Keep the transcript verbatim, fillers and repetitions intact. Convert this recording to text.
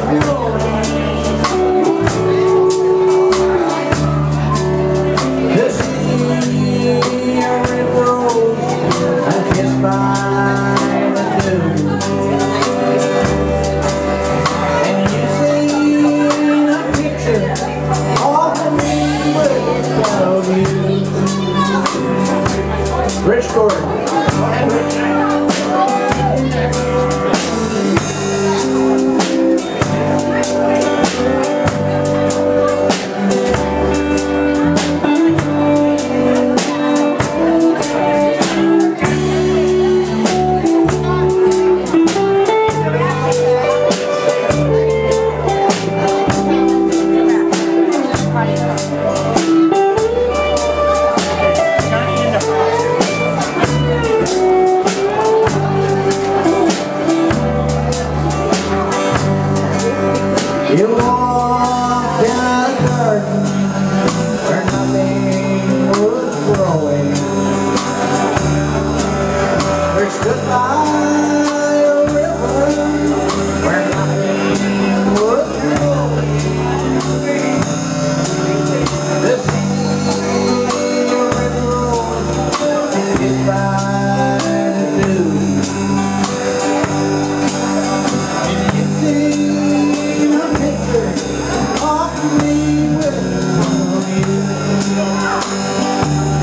Rich Gordon. You walk down a garden where nothing was growing. Or stood by a river where nothing was growing. The sea river is by the blue. And you see me with you.